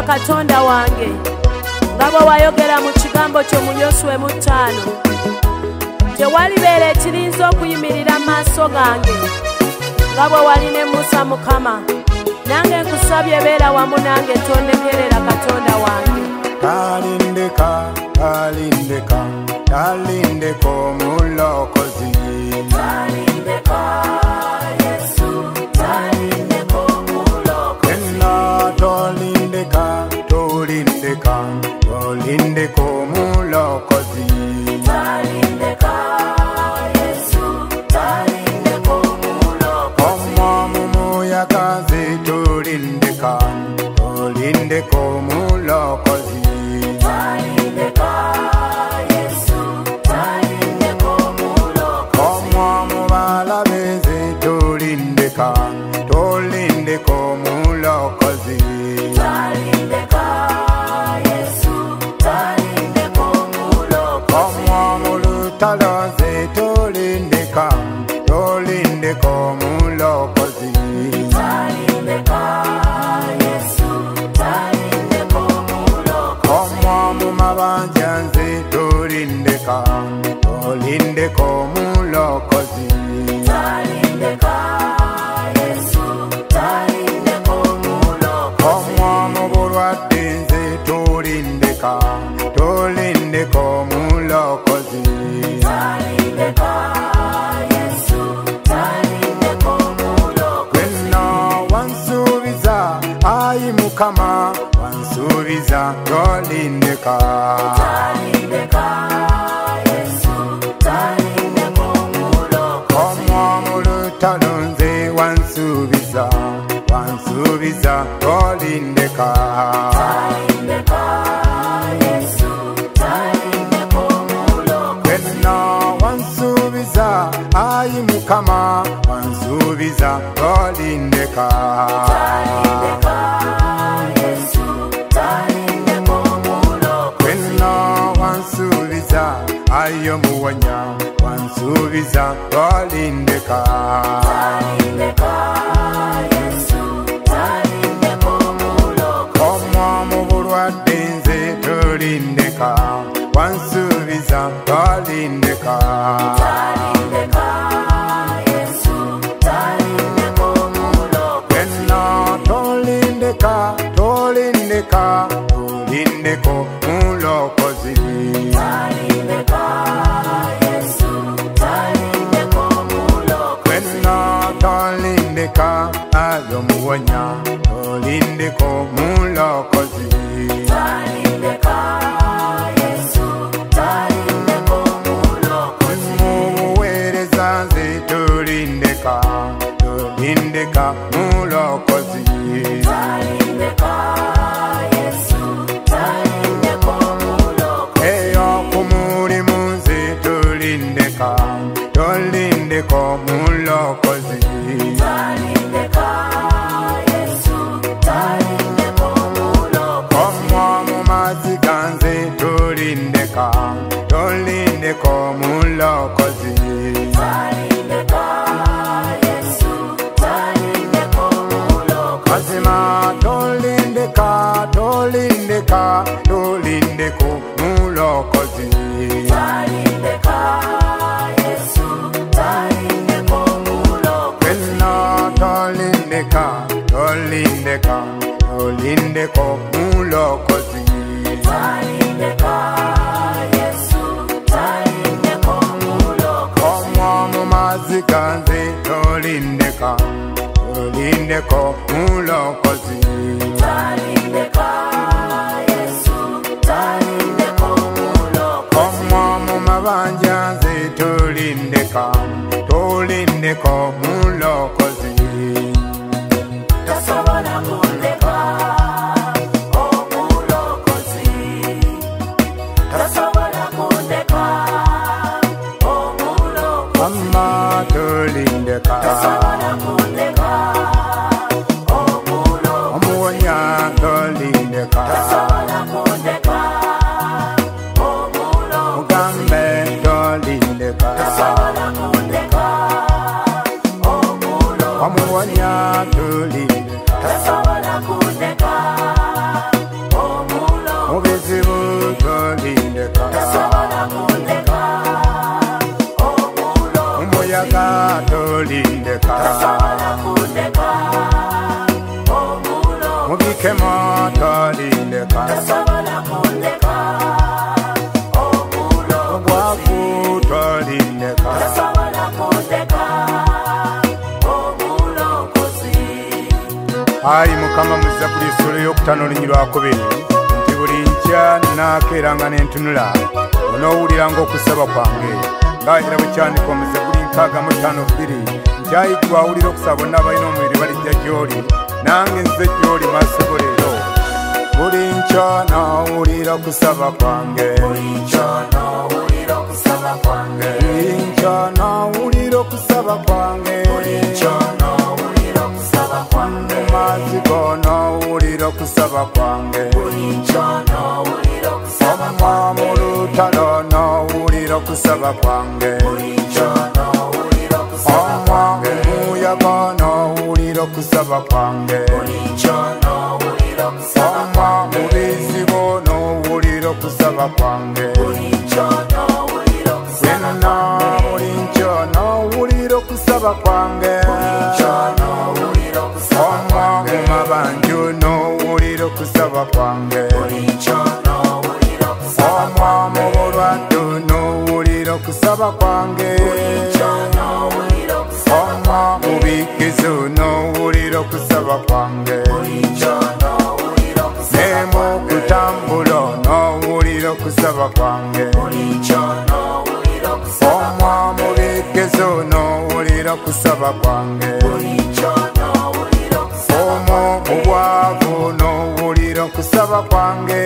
katonda wange nga bwe wayogera mu kigambo kyo mu Yosuwa 5 tewalibeera ekirinza okuyimirira mu maaso gange nga bwe wali ne Musa Mukama. Nange nkusabye beera wamu nange tondekerera katonda wange. Talindeka, talindeka, talindeka omulokozi. Talindeka, Yesu, talindeka omulokozi. Enna tolindeka, tolindeka, tolindeka omulokozi. Talindeka, Yesu, talindeka omulokozi. Omwamu muyagaze tolindeka, tolindeka omulokozi. Talindeka, Yesu, talindeka omulokozi. Omwamu balabeze tolindeka, tolindeka omulokozi. Talindeka, Yesu, talindeka omulokozi. Omwamu lutaloze tolindeka, tolindeka omulokozi. Talindeka, Yesu, talindeka omulokozi. Omwamu mabanja nze tolindeka, tolindeka omulokozi. Talindeka, Yesu, talindeka omulokozi. Omwamu bulwadde nze tolindeka, tolindeka omulokozi. Talindeka, Yesu, talindeka omulokozi. Wenna wansuubiza ayi Mukama, wansuubiza tolindeka. Talindeka, Yesu, talindeka omulokozi. Omwamu lutalo nze wansuubiza, wansuubiza tolindeka. Talindeka, Yesu, talindeka omulokozi. Wenna wansuubiza ayi Mukama, wansuubiza tolindeka. Talindeka, Yesu, talindeka omulokozi. Wenna wansuubiza ayi Omuwonya, wansuubiza tolindeka. Talindeka, Yesu, talindeka omulokozi. Omwamu bulwadde nze tolindeka, wansuubiza tolindeka. Talindeka, Yesu, talindeka omulokozi. Wenna tolindeka, tolindeka, tolindeka omulokozi. Talindeka, Yesu, talindeka omulokozi. Wenna tolindeka ayi Omuwonya, tolindeka omulokozi. Talindeka, Yesu, talindeka omulokozi. Muweereza nze tolindeka, tolindeka omulokozi. Talindeka, Yesu, talindeka omulokozi. Eyo ku mulimu nze tolindeka, tolindeka omulokozi. Talindeka, Yesu, talindeka omulokozi. Omwamu mazzi ganze tolindeka, tolindeka omulokozi. Talindeka, Yesu, talindeka omulokozi. Mazima tolindeka, tolindeka, tolindeka omulokozi. Talindeka, Yesu, talindeka omulokozi. Wenna tolindeka, tolindeka, tolindeka omulokozi. Talindeka, Yesu, talindeka omulokozi. Omwamu mazzi ganze tolindeka, tolindeka omulokozi. Talindeka, Yesu, talindeka omulokozi. Omwamu mabanja nze tolindeka, tolindeka omulokozi. Tasobola kundeka omulokozi. Tasobola kundeka omulokozi. Mama tolindeka, Tasobola kundeka omulokozi. Omuwonya tolindeka, Tasobola kundeka omulokozi. Mugambe tolindeka, Tasobola kundeka omulokozi. Omuwonya tolindeka. Tasobola kundeka tolindeka tasobola kundeka omulo mubikemo tolindeka tasobola kundeka omulo obwavu tolindeka tasobola kundeka omulo nkozi. ayi mukama muzzabuli essula ey'okutaano olunyi lwakubiri nti buli nkya naakeeranga n'entunula onoowuliranga okusaba kwange ng'era bwe kyandika omuzzabuli 65:2 nti ayi gwe awulira okusaba bonna abalina omubiri balijja gy'oli nange nze gy'oli maasobo leero buli nkya naawulira okusaba kwange Buli nkya naawulira okusaba kwange buli nkya naawulira okusaba kwange Buli nkya naawulira okusaba kwange mazigo naawulira okusaba kwange Buli nkya naawulira okusaba omwa mu lutalo naawulira okusaba kwange Buli nkya naawulira okusaba omwa muyaga naawulira okusaba kwange Buli nkya naawulira okusaba omwa mu bizibu naawulira okusaba kwange Buli nkya naawulira okusaba yenna buli nkya naawulira okusaba kwange naawulira okusaba omwa mu mabanju naawulira okusaba kwange Buli nkya naawulira okusaba omwa mu bulwadde naawulira okusaba kwange naawulira okusaba omwa mu bigezo naawulira okusaba kwange Buli nkya naawulira okusaba ne mu kutambula naawulira okusaba kwange Buli nkya naawulira okusaba omwa mu bigezo naawulira okusaba kwange Buli nkya naawulira okusaba omwo mu bwavu naawulira okusaba kwange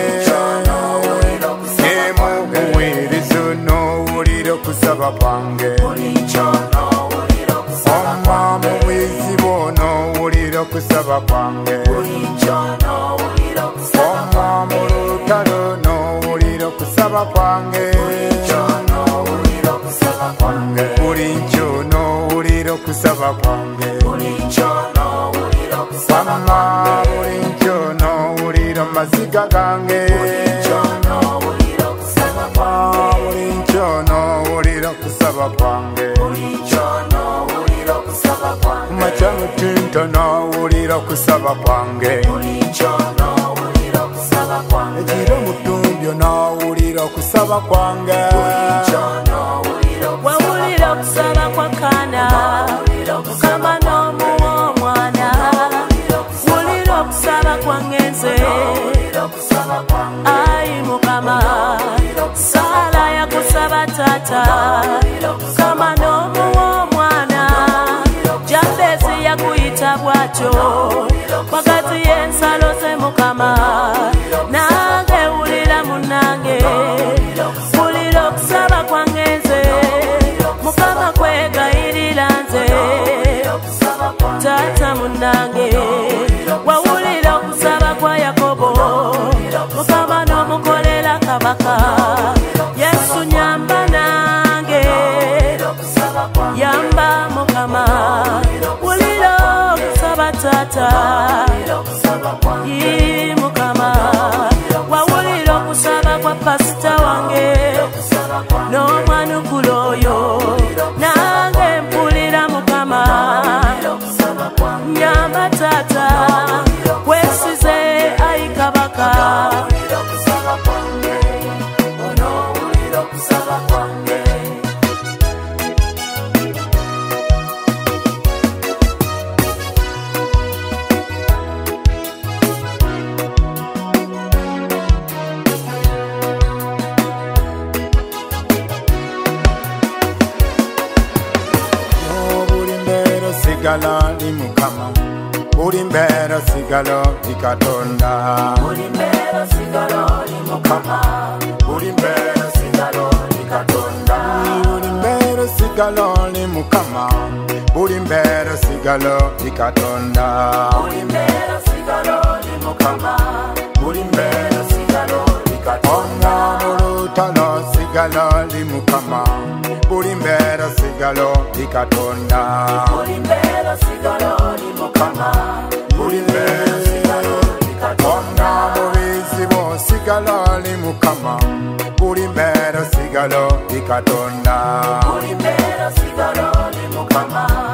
naawulira okusaba ne mu buweerezo naawulira okusaba kwange Buli nkya naawulira okusaba omwa mu bwizibu naawulira okusaba kwange Buli nkya naawulira okusaba omwa mu lutalo naawulira okusaba kwange naawulira okusaba kwange buli nkyo naawulira okusaba kwange Buli nkya naawulira okusaba mama buli nkyo naawulira amaziga gange naawulira okusaba buli nkyo naawulira okusaba kwange Buli nkya naawulira okusaba kumakya mutinto naawulira okusaba kwange Buli nkya naawulira okusaba ekiro mutumbyo naawulira okusaba kwange naawulira wawulira okusaba kwa kaana mukama n'omuwa omwana wulira okusaba kwange nze okusaba kwange ayi mukama saala yakusaba taata mukama n'omuwa omwana jambezi yakuyita bw'atyo wagati y'ensalo ze mukama nange wulira munnange wulira okusaba kwange nze mukama kwegayirira nze taata munnange wawulira okusaba kwa yakobo mukama n'omukolera kabaka yesu nyamba nange yamba mukama wulira okusaba taata yi mukama wawulira okusaba kwa pasita wange n'omwanukulu oyo nange mpulira mukama nyamba taata wesize ayi kabaka okusaba kwange onoowulira okusaba kwange buli mbeera sigala li mukama buli mbeera sigala li katonda Buli mbeera sigala oli mukama Buli mbeera sigala oli katonda buli mbeera sigala li mukama buli mbeera sigala li katonda Buli mbeera sigala oli mukama Buli mbeera sigala oli katonda omwa mu lutalo sigala li mukama buli mbeera sigala li katonda Buli mbeera sigala oli mukama Buli mbeera sigala oli katonda omwa mu bizibu sigala li mukama buli mbeera sigala li katonda Buli mbeera sigala oli mukama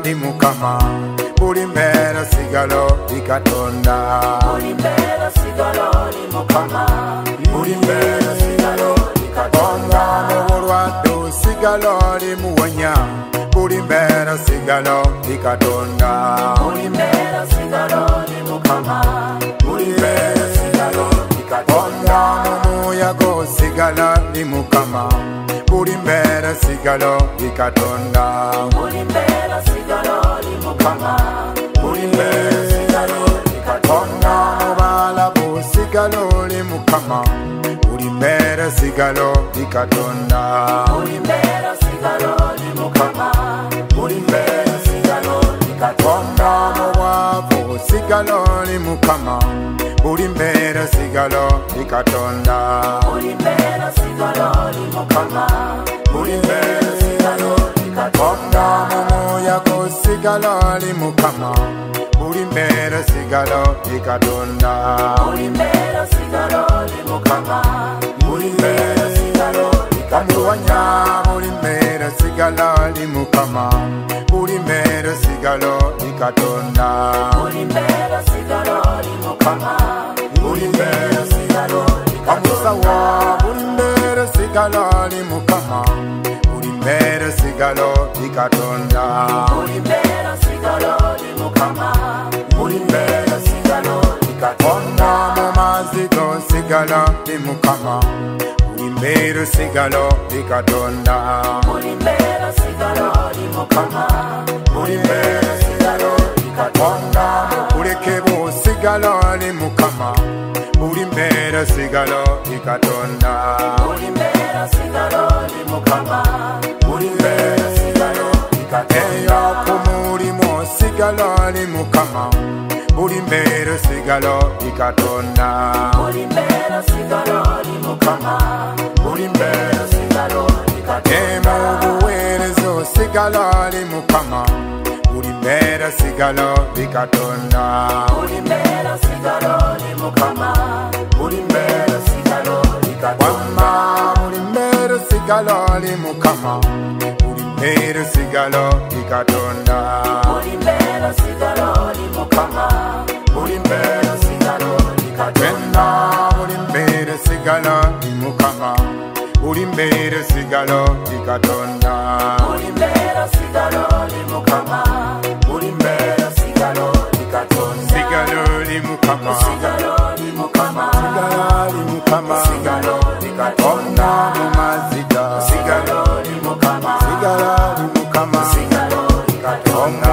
li Mukama buli mbeera sigalo li Katonda buli mbeera sigalo li Mukama buli mbeera sigalo li Katonda obulwadde sigalo li muwonya buli mbeera sigalo li Katonda buli mbeera sigalo li Mukama buli mbeera sigalo li Katonda omuyaga sigalo li Mukama buli mbeera sigalo li Katonda buli mbeera sigalo li Mukama buli mbeera sigalo li Katonda obalabu sigalo li Mukama buli mbeera sigalo li Katonda buli mbeera sigalo li Mukama buli mbeera sigalo li Katonda obwavu sigalo li Mukama buli mbeera sigalo li Katonda buli mbeera sigalo li Mukama buli mbeera sigalo li Katonda omuyaga sigalo li Mukama buli mbeera sigalo li Katonda buli mbeera sigalo li Mukama buli mbeera sigalo li Katonda buli mbeera sigalo li Mukama buli mbeera sigalo li Katonda buli mbeera sigalo li Mukama buli mbeera sigalo li Katonda buli mbeera sigalo li Mukama buli mbeera sigalo li Katonda buli mbeera sigalo li Mukama buli mbeera sigalo li Katonda mu mazzi go sigalo li Mukama buli mbeera sigalo li Katonda buli mbeera sigalo li Mukama buli mbeera sigalo li Katonda kulekebwa sigalo li Mukama buli mbeera sigalo li Katonda buli mbeera sigalo li Mukama buli mbeera sigalo li Katonda ku mulimu sigalo li Mukama buli mbeera sigalo li Katonda buli mbeera sigalo li Mukama buli mbeera sigalo li Katonda mu buweerezo sigalo li Mukama buli mbeera sigalo li Katonda buli mbeera sigalo li Mukama buli mbeera sigalo li Katonda buli mbeera sigalo li Mukama buli mbeera sigalo li Katonda buli mbeera sigalo li Mukama buli mbeera sigalo li Katonda buli mbeera sigalo li Mukama buli mbeera sigalo li Katonda buli mbeera sigalo li Mukama buli mbeera sigalo li Katonda sigalo li Mukama sigalo li Mukama sigalo li Mukama sigalo li Katonda mu maziga sigalo li Mukama sigalo li Mukama sigalo li Katonda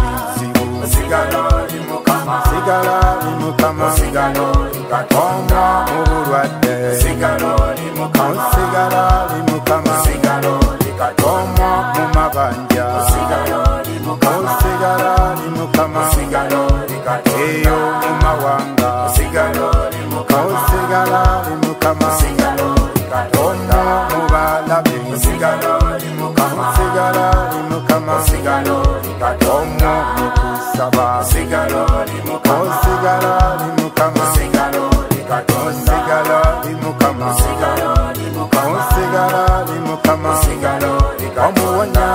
bizibu sigalo li Mukama sigalo li Mukama sigalo li Katonda mu bulwadde sigalo li Mukama sigalo li Mukama sigalo li Katonda mu mabanja sigalo li Mukama sigalo li Mukama sigalo li Katonda eyo mu mawanga sigalo li Mukama sigalo li Mukama sigalo li Katonda mu balabe sigalo li Mukama sigalo li Mukama sigalo li Katonda mu kusaba sigalo li Mukama sigalo li Mukama sigalo li Katonda sigalo li Mukama sigalo li Mukama sigalo li Mukama sigalo li Katonda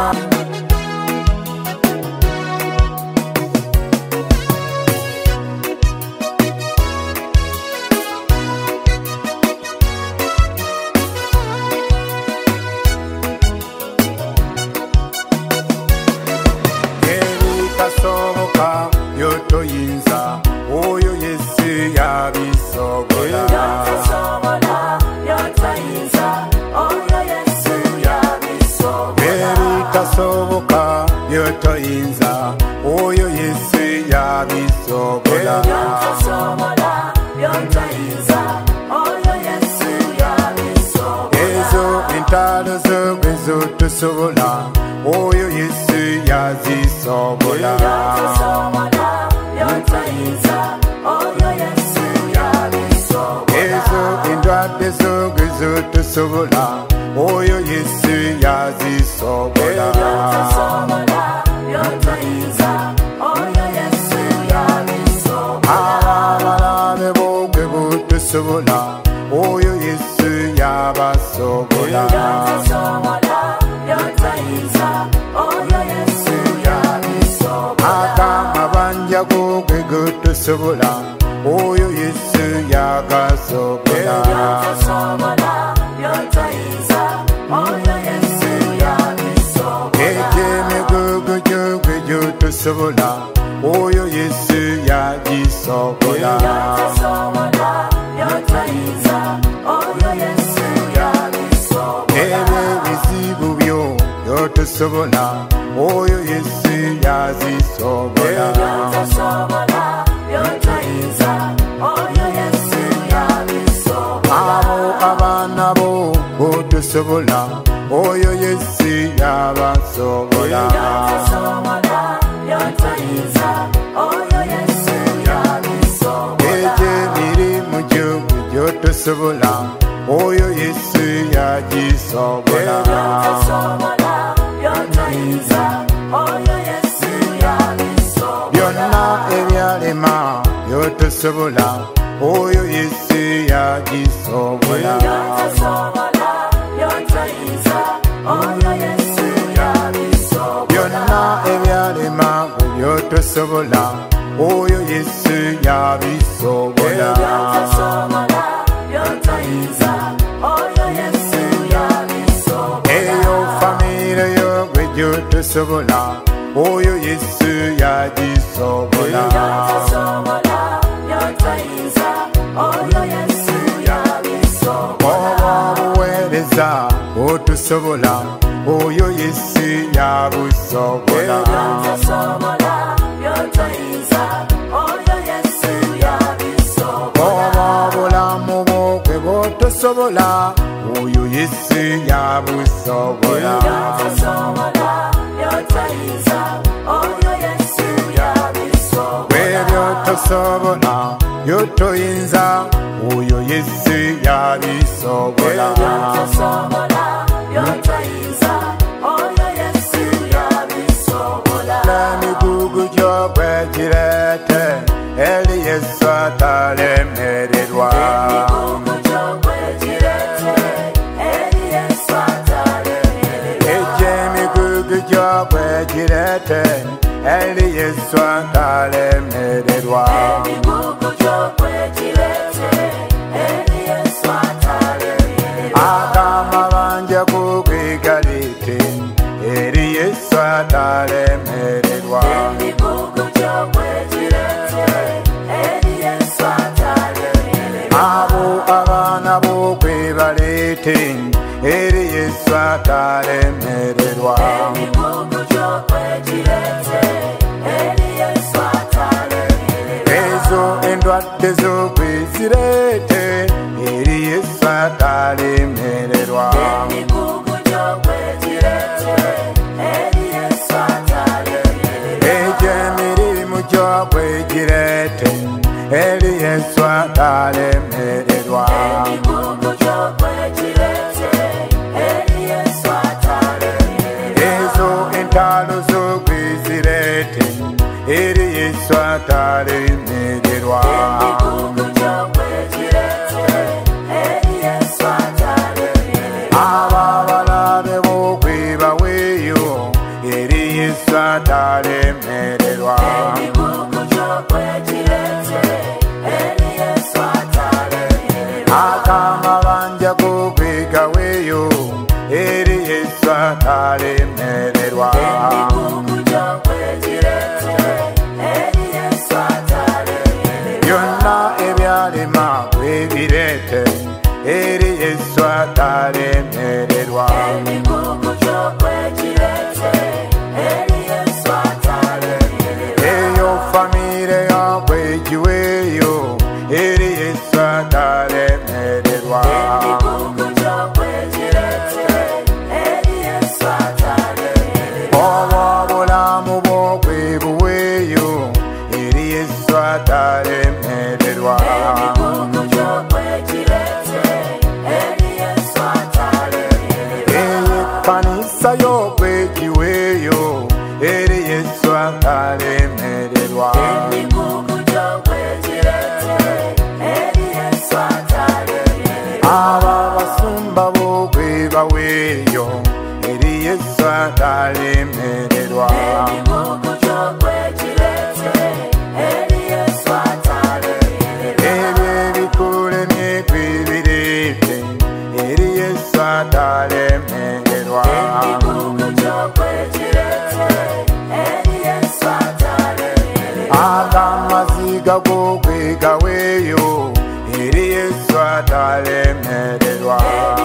ebitasoboka byotoyinza oyo Yesu yabisobola yotasobola yotayinza oyo Yesu yabisobola ebitasoboka byotoyinza oyo Yesu yabisobola yotasobola yotayinza oyo Yesu yabisobola ezo entalo zo ezotosobola oyo Yesu yazisobola yotasobola yotayinza oyo Yesu yabisobola ezo endwadde zo ezotosobola oyo Yesu yazisobola yotasobola yotayinza oyo Yesu yabisobola abalabe bogwe butosobola oyo Yesu yabasobola yotasobola yotayinza oyo Yesu yabisobola byotosobola oyo Yesu yagasobola ekyemigugu gyogwe gyotosobola oyo Yesu yagisobola ebizibu byo byotosobola oyo Yesu yazisobola abo abaana bo botosobola oyo Yesu yabasobola ekyemirimu gyogwe gyotosobola oyo Yesu yagisobola byonna ebyalema byotosobola oyo Yesu yagisobola byonna ebyalema byotosobola oyo Yesu yabisobola eyo famire yo gwe gyotosobola oyo Yesu yagisobola obuweereza otusobola oyo Yesu yabusobola obulamu bwogwe bwotosobola oyo Yesu yabusobola bwebyotosobola byotoyinza oyo Yesu yabisobola emigugu gyogwe girete eri Yesu atalemererwa ekyemigugu gyogwe girete eri Yesu atalemererwa akamabanja kukwigalite eri Yesu atalemererwa abo abaana bokwebalete eri Yesu atalemererwa ezo endwadde zokwezirete eri Yesu atalemererwa ekyemirimu gyogwe girete eri Yesu atalemererwa ezo entalo zokwezirete eri Yesu atalemererwa ababalabe bokwebaweeyo eri Yesu atalemererwa akamabanja kokwegaweeyo eri Yesu atalemererwa byonna ebyalema kwebirete eri Yesu atalemererwa eyo famire yogwe giweeyo eri Yesu atalemererwa obulamu bwogwe buweeyo eri Yesu atalemererwa ekkanisa yogwe giweeyo eri Yesu atalemererwa aba basumba bogwe baweeyo eri Yesu atalemererwa atalemererwa agamaziga gokwegaweyo eri Yesu atalemererwa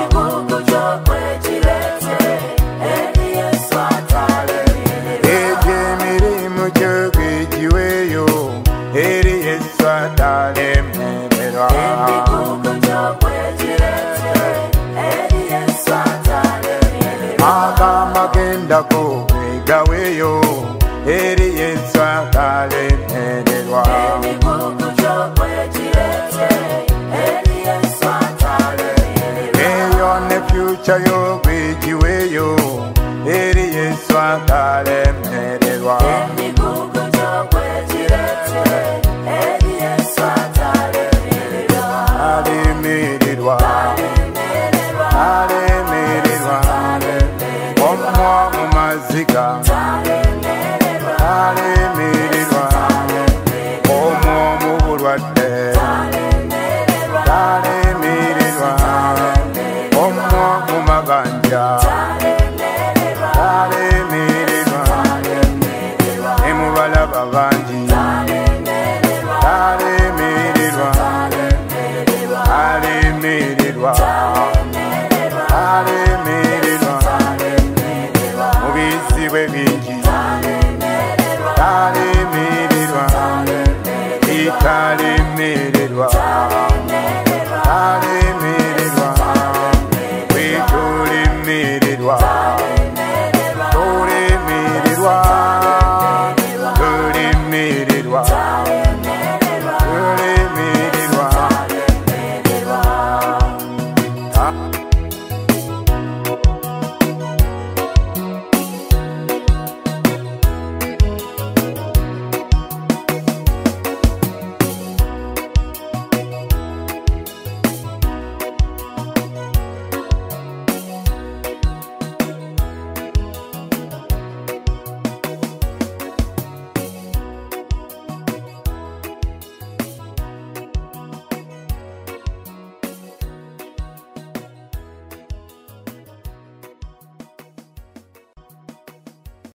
ejemirimo gyokwegiweyo eri Yesu atalemererwa agamagenda gokwegaweyo eri Yesu atalemererwa eyo ne future yokwegiweyo eri Yesu atalemererwa